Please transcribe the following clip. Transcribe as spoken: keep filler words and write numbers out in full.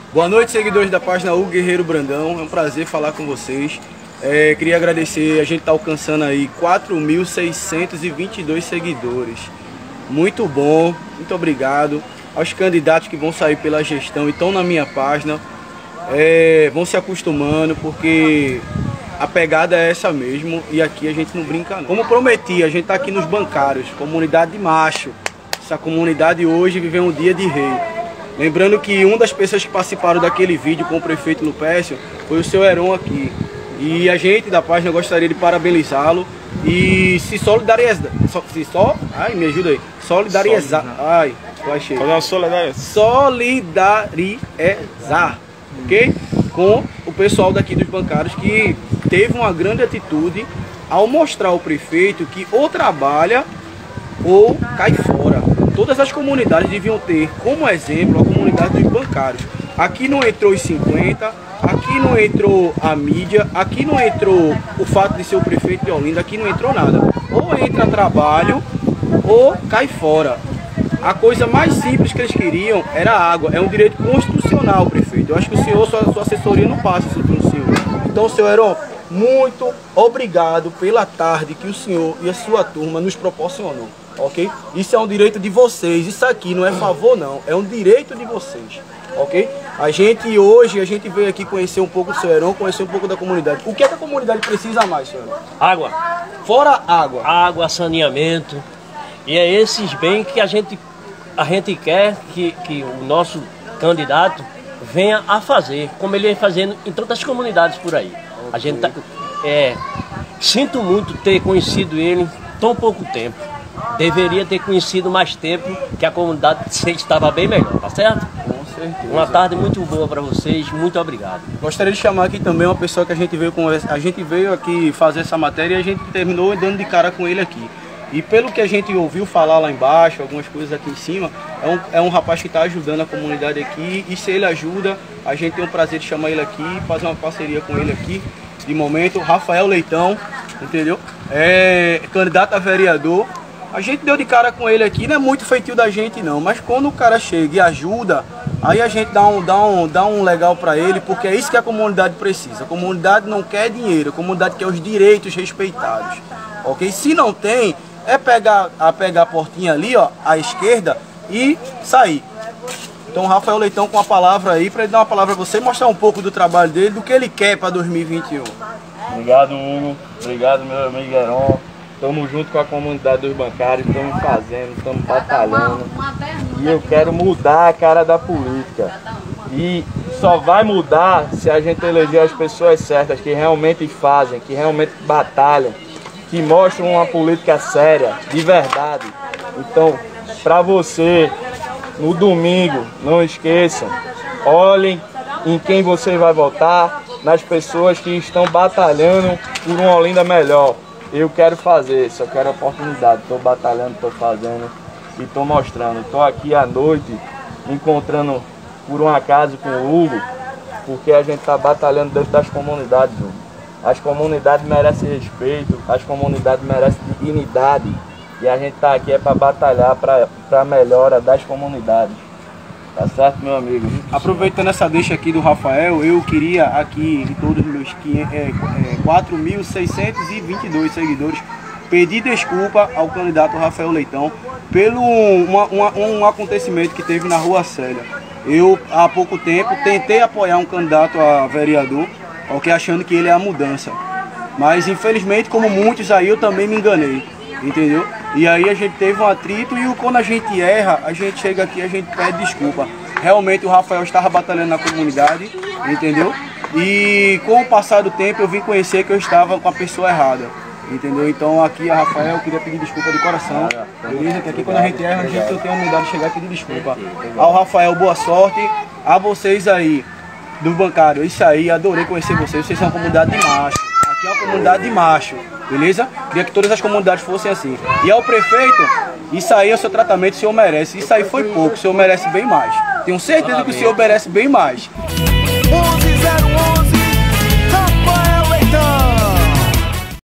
Boa noite, seguidores da página Hugo Guerreiro Brandão. É um prazer falar com vocês. É, queria agradecer, a gente está alcançando aí quatro mil seiscentos e vinte e dois seguidores. Muito bom, muito obrigado aos candidatos que vão sair pela gestão e estão na minha página. É, vão se acostumando, porque a pegada é essa mesmo e aqui a gente não brinca não. Como prometi, a gente está aqui nos bancários, comunidade de macho. Essa comunidade hoje vive um dia de rei. Lembrando que uma das pessoas que participaram daquele vídeo com o prefeito Lupécio foi o seu Heron aqui. E a gente da página gostaria de parabenizá-lo e se solidarizar. Se só, ai, me ajuda aí. Solidarizar. Ai, eu achei. Solidarizar, ok? Com o pessoal daqui dos bancários que teve uma grande atitude ao mostrar ao prefeito que ou trabalha ou cai fora. Todas as comunidades deviam ter como exemplo a comunidade dos bancários. Aqui não entrou os cinquenta, aqui não entrou a mídia, aqui não entrou o fato de ser o prefeito de Olinda, aqui não entrou nada. Ou entra trabalho ou cai fora. A coisa mais simples que eles queriam era água. É um direito constitucional, prefeito. Eu acho que o senhor, sua, sua assessoria não passa isso para o senhor. Então, senhor Heron, muito obrigado pela tarde que o senhor e a sua turma nos proporcionou. Ok? Isso é um direito de vocês, isso aqui não é favor não, é um direito de vocês, ok? A gente hoje, a gente veio aqui conhecer um pouco do seu Heron, conhecer um pouco da comunidade. O que é que a comunidade precisa mais, senhor Heron? Água. Fora água. Água, saneamento, e é esses bens que a gente, a gente quer que, que o nosso candidato venha a fazer, como ele vem fazendo em todas as comunidades por aí. Okay. A gente tá, é, sinto muito ter conhecido ele tão pouco tempo. Deveria ter conhecido mais tempo, que a comunidade estava bem melhor, tá certo? Com certeza. Uma tarde muito boa para vocês, muito obrigado. Gostaria de chamar aqui também uma pessoa que a gente veio com a gente veio aqui fazer essa matéria e a gente terminou dando de cara com ele aqui. E pelo que a gente ouviu falar lá embaixo, algumas coisas aqui em cima, é um, é um rapaz que está ajudando a comunidade aqui, e se ele ajuda, a gente tem o prazer de chamar ele aqui, fazer uma parceria com ele aqui. De momento, Rafael Leitão, entendeu? É candidato a vereador. A gente deu de cara com ele aqui, não é muito feitio da gente não, mas quando o cara chega e ajuda, aí a gente dá um, dá um, dá um legal pra ele, porque é isso que a comunidade precisa. A comunidade não quer dinheiro, a comunidade quer os direitos respeitados, ok? Se não tem, é pegar a, pegar a portinha ali, ó, à esquerda e sair. Então o Rafael Leitão com a palavra aí, pra ele dar uma palavra pra você, mostrar um pouco do trabalho dele, do que ele quer pra dois mil e vinte e um. Obrigado, Hugo. Obrigado, meu amigo Heron. Estamos junto com a comunidade dos bancários, estamos fazendo, estamos batalhando. E eu quero mudar a cara da política. E só vai mudar se a gente eleger as pessoas certas, que realmente fazem, que realmente batalham, que mostram uma política séria, de verdade. Então, para você, no domingo, não esqueçam, olhem em quem você vai votar, nas pessoas que estão batalhando por uma Olinda melhor. Eu quero fazer isso, eu quero oportunidade, estou batalhando, estou fazendo e estou mostrando. Estou aqui à noite, encontrando por um acaso com o Hugo, porque a gente está batalhando dentro das comunidades, Hugo. As comunidades merecem respeito, as comunidades merecem dignidade, e a gente está aqui é para batalhar para a melhora das comunidades. Tá certo, meu amigo? Aproveitando essa deixa aqui do Rafael, eu queria aqui, de todos os meus quatro mil seiscentos e vinte e dois seguidores, pedir desculpa ao candidato Rafael Leitão pelo uma, uma, um acontecimento que teve na Rua Célia. Eu, há pouco tempo, tentei apoiar um candidato a vereador, okay, achando que ele é a mudança. Mas, infelizmente, como muitos aí, eu também me enganei. Entendeu? E aí a gente teve um atrito e quando a gente erra, a gente chega aqui e a gente pede desculpa. Realmente o Rafael estava batalhando na comunidade, entendeu? E com o passar do tempo eu vim conhecer que eu estava com a pessoa errada, entendeu? Então aqui a Rafael, eu queria pedir desculpa de coração, beleza? Que aqui quando a gente erra, a gente tem a humildade de chegar e pedir desculpa. Ao Rafael, boa sorte. A vocês aí, do bancário, isso aí, adorei conhecer vocês, vocês são uma comunidade de macho. Aqui é uma comunidade de macho, beleza? Queria que todas as comunidades fossem assim. E ao prefeito, isso aí é o seu tratamento, o senhor merece. Isso aí foi pouco, o senhor merece bem mais. Tenho certeza que o senhor merece bem mais.